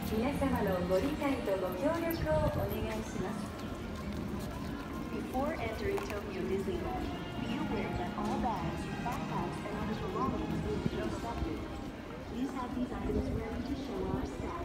皆様のご理解とご協力をお願いします。 Before entering Tokyo Disneyland, be aware that all bags, backpacks, and other belongings will be accepted. Please have these items ready to show our staff.